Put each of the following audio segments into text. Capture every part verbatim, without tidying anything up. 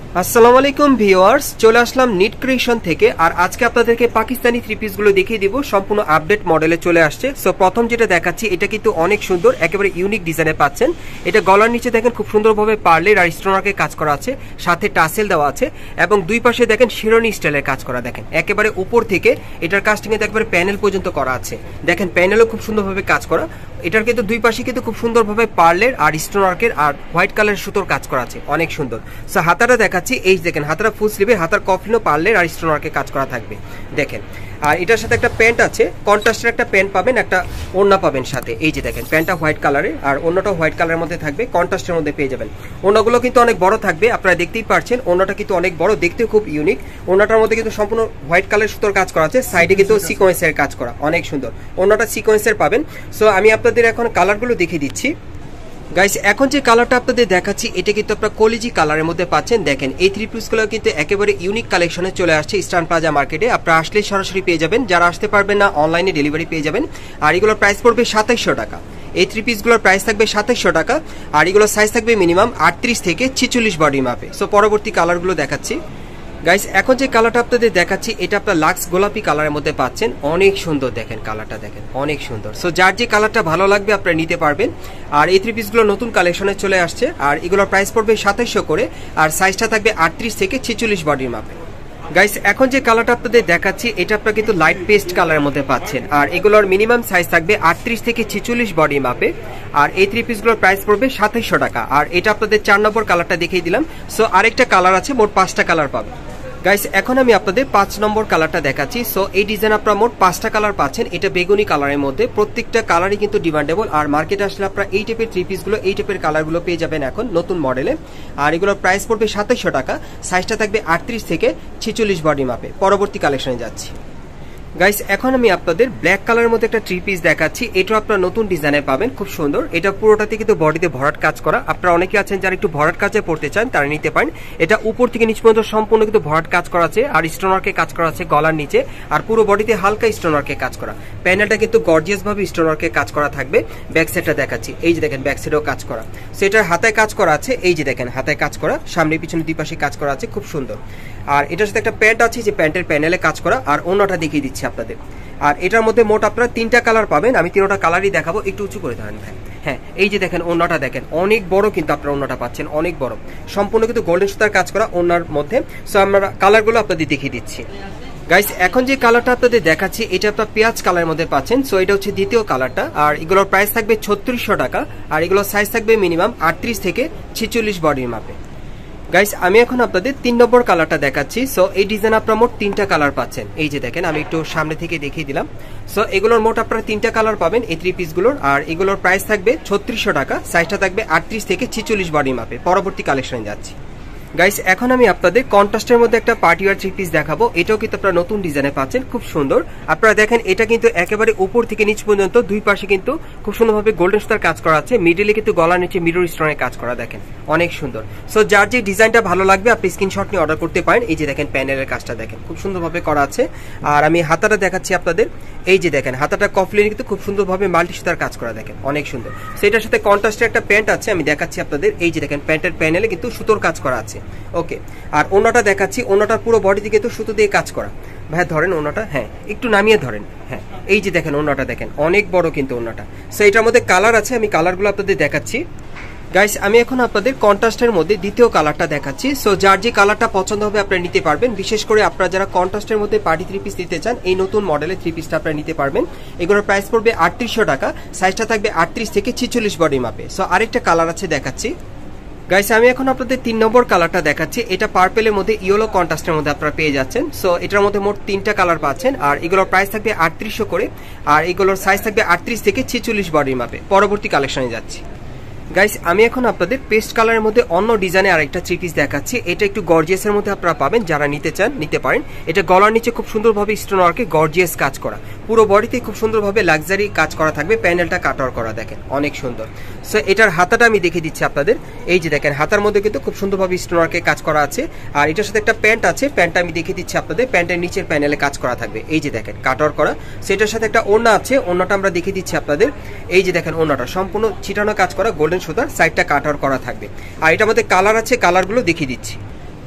আসসালামু আলাইকুম ভিউয়ার্স, চলে আসলাম নিট ক্রিয়েশন থেকে। আর আজকে আপনাদেরকে পাকিস্তানি থ্রি পিস গুলো দেখিয়ে দিব, সম্পূর্ণ আপডেট মডেলে চলে আসছে। সো প্রথম যেটা দেখাচ্ছি, এটা কিন্তু অনেক সুন্দর, একেবারে ইউনিক ডিজাইনে পাচ্ছেন। এটা গলার নিচে দেখেন খুব সুন্দরভাবে পার্লের আর স্টোনারকে কাজ করা আছে, সাথে টাসেল দেওয়া আছে এবং দুই পাশে দেখেন শিরোনি স্টাইলের কাজ করা। দেখেন একেবারে উপর থেকে এটার কাজটা কিন্তু একবারে প্যানেল পর্যন্ত করা আছে। দেখেন প্যানেলও খুব সুন্দরভাবে কাজ করা। এটার কিন্তু দুই পাশে কিন্তু খুব সুন্দরভাবে পার্লের আর স্টোনারকের আর হোয়াইট কালারের সুতোর কাজ করা আছে, অনেক সুন্দর। সো হাতাটা দেখাচ্ছি, এই দেখেন হাতাটা ফুল স্লিভে, হাতার কফলিনও পার্লের আর স্টোনারকে কাজ করা থাকবে দেখেন। আর এটার সাথে একটা প্যান্ট আছে, কন্ট্রাস্টের একটা প্যান্ট পাবেন, একটা ওড়না পাবেন সাথে। এই যে দেখেন প্যান্টটা হোয়াইট কালারের আর ওড়নাটা হোয়াইট কালারের মধ্যে থাকবে, কন্ট্রাস্টের মধ্যে পেয়ে যাবেন। ওড়নাগুলো কিন্তু অনেক বড় থাকবে, আপনারা দেখতেই পাচ্ছেন। ওড়নাটা কিন্তু অনেক বড়, দেখতে খুব ইউনিক। ওড়নাটার মধ্যে কিন্তু সম্পূর্ণ হোয়াইট কালারের সুতোর কাজ করা আছে, সাইডে কিন্তু সিকোয়েন্সের কাজ করা, অনেক সুন্দর। ওড়নাটা সিকোয়েন্সের পাবেন। সো আমি আপনাদের এখন কালারগুলো দেখিয়ে দিচ্ছি গাইস। এখন যে কালারটা আপনাদের দেখাচ্ছি, এটা কিন্তু আপনারা কলিজি কালারের মধ্যে পাচ্ছেন। দেখেন এই থ্রি পিসগুলো কিন্তু একেবারে ইউনিক কালেকশনে চলে আসছে ইস্টার্ন প্লাজা মার্কেটে। আপনারা আসলে সরাসরি পেয়ে যাবেন, যারা আসতে পারবেন না অনলাইনে ডেলিভারি পেয়ে যাবেন। আর এগুলোর প্রাইস পড়বে সাতাইশশো টাকা। এই থ্রি পিসগুলোর প্রাইস থাকবে সাতাইশশো টাকা। আর এগুলোর সাইজ থাকবে মিনিমাম আটত্রিশ থেকে ছেচল্লিশ বডি মাপে। সো পরবর্তী কালারগুলো দেখাচ্ছি গাইস। এখন যে কালারটা আপনাদের দেখাচ্ছি, এটা আপনার লাক্স গোলাপি কালারের মধ্যে পাচ্ছেন, অনেক সুন্দর। দেখেন কালারটা দেখেন, অনেক সুন্দর। সো যার যে কালারটা ভালো লাগবে আপনারা নিতে পারবেন। আর এই থ্রি পিসগুলো নতুন কালেকশনে চলে আসছে। আর এগুলোর প্রাইস পড়বে সাতাইশশো করে। আর সাইজটা থাকবে আটত্রিশ থেকে ছেচল্লিশ বডির মাপে গাইস। এখন যে কালারটা আপনাদের দেখাচ্ছি, এটা আপনারা কিন্তু লাইট পেস্ট কালারের মধ্যে পাচ্ছেন। আর এগুলোর মিনিমাম সাইজ থাকবে আটত্রিশ থেকে ছেচল্লিশ বডি মাপে। আর এই থ্রি পিসগুলোর প্রাইস পড়বে সাতাইশশো টাকা। আর এটা আপনাদের চার নম্বর কালারটা দেখিয়ে দিলাম। সো আরেকটা কালার আছে, মোট পাঁচটা কালার পাবেন গাইস। এখন আমি আপনাদের পাঁচ নম্বর কালারটা দেখাচ্ছি। সো এই ডিজাইন আপনারা মোট পাঁচটা কালার পাচ্ছেন। এটা বেগুনি কালারের মধ্যে, প্রত্যেকটা কালারই কিন্তু ডিমান্ডেবল। আর মার্কেটে আসলে আপনারা এই টাইপের থ্রি পিসগুলো, এই টাইপের কালারগুলো পেয়ে যাবেন এখন নতুন মডেলে। আর এগুলোর প্রাইস পড়বে সাতাইশশো টাকা। সাইজটা থাকবে আটত্রিশ থেকে ছেচল্লিশ বডি মাপে। পরবর্তী কালেকশনে যাচ্ছি গাইস। এখন আমি আপনাদের ব্ল্যাক কালারের মধ্যে একটা থ্রি পিস দেখাচ্ছি। এটা আপনারা নতুন ডিজাইনে পাবেন, খুব সুন্দর। এটা পুরোটাতে কিন্তু বডিতে ভরাট কাজ করা। আপনারা অনেকে আছেন যারা একটু ভরাট কাজে পড়তে চান, তারা নিতে পারেন। এটা উপর থেকে নিচ পর্যন্ত সম্পূর্ণ কিন্তু ভরাট কাজ করা আছে। আর স্টোনারকে কাজ করা আছে গলার নিচে। আর পুরো বডিতে হালকা স্টোনারকে কাজ করা। প্যানেলটা কিন্তু গর্জিয়াস ভাবে স্টোনারকে কাজ করা থাকবে। ব্যাক সাইডটা দেখাচ্ছি, এই যে দেখেন ব্যাক সাইডেও কাজ করা। সেটার হাতায় কাজ করা আছে, এই যে দেখেন হাতায় কাজ করা, সামনে পিছনে দুই পাশে কাজ করা আছে, খুব সুন্দর। আর এটার সাথে একটা প্যান্ট আছে, যে প্যান্টের প্যানেলে কাজ করা। আর অন্যটা দেখিয়ে দিচ্ছি আপনাদের। আর এটার মধ্যে মোট আপনারা তিনটা কালার পাবেন। আমি তিনটা কালারই দেখাবো, একটু উঁচু করে ধরেন ভাই। হ্যাঁ, এই যে দেখেন ওড়নাটা দেখেন, অনেক বড় কিন্তু আপনারা ওড়নাটা পাচ্ছেন, অনেক বড়, সম্পূর্ণ কিন্তু গোল্ডেন সুতার কাজ করা ওড়নার মধ্যে। সো আমরা কালারগুলো আপনাদের দেখিয়ে দিচ্ছি গাইস। এখন যে কালারটা আপনাদের দেখাচ্ছি, এটা আপনার পেঁয়াজ কালারের মধ্যে পাচ্ছেন। সো এটা হচ্ছে দ্বিতীয় কালারটা। আর এগুলোর প্রাইস থাকবে ছত্রিশশো টাকা। আর এগুলোর সাইজ থাকবে মিনিমাম আটত্রিশ থেকে ছেচল্লিশ বডির মাপে গাইস। আমি এখন আপনাদের তিন নম্বর কালারটা দেখাচ্ছি। সো এই ডিজাইন আপনারা মোট তিনটা কালার পাচ্ছেন, এই যে দেখেন আমি একটু সামনে থেকে দেখিয়ে দিলাম। সো এগুলোর মোট আপনারা তিনটা কালার পাবেন এই থ্রি পিসগুলোর। আর এগুলোর প্রাইস থাকবে ছত্রিশশো টাকা। সাইজটা থাকবে আটত্রিশ থেকে ছেচল্লিশ বডি মাপে। পরবর্তী কালেকশনে যাচ্ছি গাইস। এখন আমি আপনাদের কন্ট্রাস্টের মধ্যে একটা পার্টি ওয়্যার থ্রি পিস দেখাবো। এটাও কিন্তু আপনারা নতুন ডিজাইনে পাচ্ছেন, খুব সুন্দর। আপনারা দেখেন এটা কিন্তু একেবারে উপর থেকে নিচ পর্যন্ত দুই পাশে কিন্তু খুব সুন্দরভাবে গোল্ডেন সুতার কাজ করা আছে। মিডলে কিন্তু গলার নিচে মিরর স্টোনের কাজ করা, দেখেন অনেক সুন্দর। সো যার যে ডিজাইনটা ভালো লাগবে আপনি স্ক্রিনশট নিয়ে অর্ডার করতে পারেন। এই যে দেখেন প্যানেলের কাজটা দেখেন, খুব সুন্দরভাবে করা আছে। আর আমি হাতাটা দেখাচ্ছি আপনাদের, এই যে দেখেন হাতাটা কফলিন কিন্তু খুব সুন্দরভাবে মাল্টি সুতার কাজ করা, দেখেন অনেক সুন্দর। সেটার সাথে কন্ট্রাস্টের একটা প্যান্ট আছে, আমি দেখাচ্ছি আপনাদের। এই যে দেখেন প্যান্টের প্যানেলে কিন্তু সুতোর কাজ করা আছে, ওকে। আর ওনাটা দেখাচ্ছি, ওনাটার পুরো বডি থেকে তো সুতো দিয়ে কাজ করা। ভাই ধরেন ওনাটা, হ্যাঁ একটু নামিয়ে ধরেন। হ্যাঁ, এই যে দেখেন ওনাটা দেখেন, অনেক বড় কিন্তু ওনাটা। সো এটার মধ্যে কালার আছে, আমি কালারগুলো আপনাদের দেখাচ্ছি গাইস। আমি এখন আপনাদের কন্ট্রাস্টের মধ্যে দ্বিতীয় কালারটা দেখাচ্ছি। সো যার যে কালারটা পছন্দ হবে আপনারা নিতে পারবেন। বিশেষ করে আপনারা যারা কন্ট্রাস্টের মধ্যে পার্টি থ্রি পিস নিতে চান, এই নতুন মডেলের থ্রি পিসটা আপনারা নিতে পারবেন। এগুলোর প্রাইস পড়বে আটত্রিশশো টাকা। সাইজটা থাকবে আটত্রিশ থেকে ছেচল্লিশ বডি মাপে। সো আরেকটা কালার আছে দেখাচ্ছি গাইস। আমি এখন আপনাদের তিন নম্বর কালারটা দেখাচ্ছি। এটা পার্পেলের মধ্যে ইয়েলো কন্ট্রাস্টের মধ্যে আপনারা পেয়ে যাচ্ছেন। সো এটার মধ্যে মোট তিনটা কালার পাচ্ছেন। আর এগুলোর প্রাইস থাকবে আটত্রিশশো করে। আর এগুলোর সাইজ থাকবে আটত্রিশ থেকে ছেচল্লিশ বডির মাপে। পরবর্তী কালেকশনে যাচ্ছি গাইস। আমি এখন আপনাদের পেস্ট কালারের মধ্যে অন্য ডিজাইনে আরেকটা থ্রি পিস দেখাচ্ছি। এটা একটু গর্জিয়াসের মধ্যে আপনারা পাবেন, যারা নিতে চান নিতে পারেন। এটা গলার নিচে খুব সুন্দরভাবে স্টোনওয়ার্কে গর্জিয়াস কাজ করা, পুরো বডিতে খুব সুন্দরভাবে লাক্সারি কাজ করা থাকবে। প্যানেলটা কাটওয়ার করা, দেখেন অনেক সুন্দর। সো এটার হাতাটা আমি দেখিয়ে দিচ্ছি আপনাদের। এই যে দেখেন হাতার মধ্যে কিন্তু খুব সুন্দরভাবে স্টোনওয়ার্কে কাজ করা আছে। আর এটার সাথে একটা প্যান্ট আছে, প্যান্টটা আমি দেখিয়ে দিচ্ছি আপনাদের। প্যান্টের নিচের প্যানেলে কাজ করা থাকবে, এই যে দেখেন কাটওয়ার করা। সেটার সাথে একটা ওড়না আছে, ওড়নাটা আমরা দেখিয়ে দিচ্ছি আপনাদের। এই যে দেখেন ওড়নাটা সম্পূর্ণ ছিটানো কাজ করা গোল্ডেন সুতার, সাইডটা কাটওয়ার করা থাকবে। আর এটার মধ্যে কালার আছে, কালারগুলো দেখিয়ে দিচ্ছি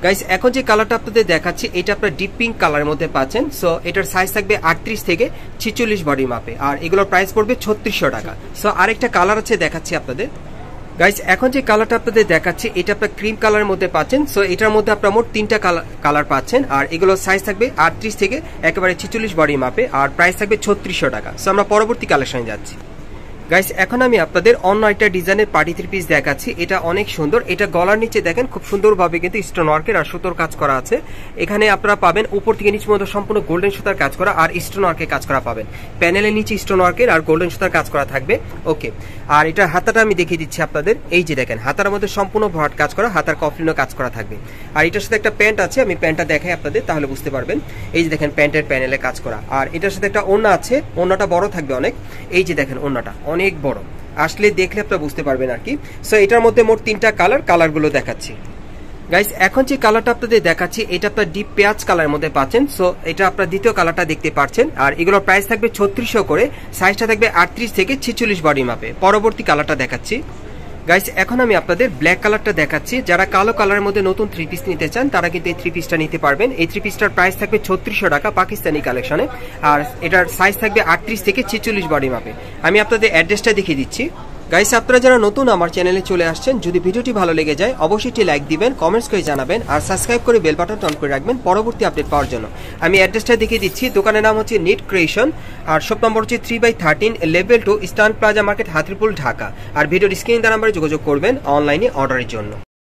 গাইস এখন যে কালারটা আপনাদের দেখাচ্ছি এটা আপনার ডিপ পিঙ্ক কালারের মধ্যে পাচ্ছেন। সো এটার সাইজ থাকবে আটত্রিশ থেকে ছিচল্লিশ বডি মাপে, আর এগুলোর প্রাইস পড়বে ছত্রিশশো টাকা। সো আরেকটা কালার আছে দেখাচ্ছি আপনাদের। গাইস এখন যে কালারটা আপনাদের দেখাচ্ছি এটা আপনার ক্রিম কালারের মধ্যে পাচ্ছেন। সো এটার মধ্যে আপনার মোট তিনটা কালার পাচ্ছেন, আর এগুলোর সাইজ থাকবে আটত্রিশ থেকে একেবারে ছিচল্লিশ বডি মাপে, আর প্রাইস থাকবে ছত্রিশশো টাকা। সো আমরা পরবর্তী কালেকশনে যাচ্ছি। গাইস এখন আমি আপনাদের অন্য একটা ডিজাইনের পার্টি থ্রি পিস দেখাচ্ছি। এটা অনেক সুন্দর। এটা গলার নিচে দেখেন খুব সুন্দরভাবে কিন্তু স্টোন ওয়ার্কের আর সুতোর কাজ করা আছে। এখানে আপনারা পাবেন উপর থেকে নিচ পর্যন্ত সম্পূর্ণ গোল্ডেন সুতার কাজ করা আর স্টোন ওয়ার্কের কাজ করা পাবেন। প্যানেলের নিচে স্টোন ওয়ার্কের আর গোল্ডেন সুতার কাজ করা থাকবে। ওকে, আর এটা হাতাটা আমি দেখিয়ে দিচ্ছি আপনাদের। এই যে দেখেন হাতার মধ্যে সম্পূর্ণ ভরাট কাজ করা, হাতার কফলিনও কাজ করা থাকবে। আর এটার সাথে একটা প্যান্ট আছে, আমি প্যান্টটা দেখাই আপনাদের তাহলে বুঝতে পারবেন। এই যে দেখেন প্যান্টের প্যানেলে কাজ করা, আর এটার সাথে একটা ওড়না আছে। ওড়নাটা বড় থাকবে অনেক। এই যে দেখেন ওড়নাটা অনেক বড়, আসলে দেখলে আপনারা বুঝতে পারবেন আর কি। সো এটার মধ্যে মোট তিনটা কালার, কালারগুলো দেখাচ্ছি। গাইস এখন যে কালারটা আপনাদের দেখাচ্ছি এটা আপনার ডিপ পেঁয়াজ কালারের মধ্যে পাচ্ছেন। সো এটা আপনার দ্বিতীয় কালারটা দেখতে পাচ্ছেন, আর এগুলোর প্রাইস থাকবে ছত্রিশশো করে, সাইজটা থাকবে আটত্রিশ থেকে ছিচল্লিশ বডি মাপে। পরবর্তী কালারটা দেখাচ্ছি। গাইস এখন আমি আপনাদের ব্ল্যাক কালারটা দেখাচ্ছি। যারা কালো কালারের মধ্যে নতুন থ্রি পিস নিতে চান তারা কিন্তু এই থ্রি পিসটা নিতে পারবেন। এই থ্রি পিসটার প্রাইস থাকবে ছত্রিশশো টাকা পাকিস্তানি কালেকশনে, আর এটার সাইজ থাকবে আটত্রিশ থেকে ছেচল্লিশ বডি মাপে। আমি আপনাদের অ্যাড্রেসটা দেখিয়ে দিচ্ছি। গাইস আপনারা যারা নতুন আমার চ্যানেলে চলে আসছেন, যদি ভিডিওটি ভালো লেগে যায় অবশ্যই একটি লাইক দিবেন, কমেন্টস করে জানাবেন, আর সাবস্ক্রাইব করে বেল বাটন অন করে রাখবেন পরবর্তী আপডেট পাওয়ার জন্য। আমি অ্যাড্রেসটা দেখিয়ে দিচ্ছি। দোকানের নাম হচ্ছে নিট ক্রিয়েশন, আর শপ নম্বর হচ্ছে three by thirteen, level two, eastern plaza market, Hatirpool, Dhaka. আর ভিডিওর স্ক্রিন নাম্বারে যোগাযোগ করবেন অনলাইনে অর্ডারের জন্য।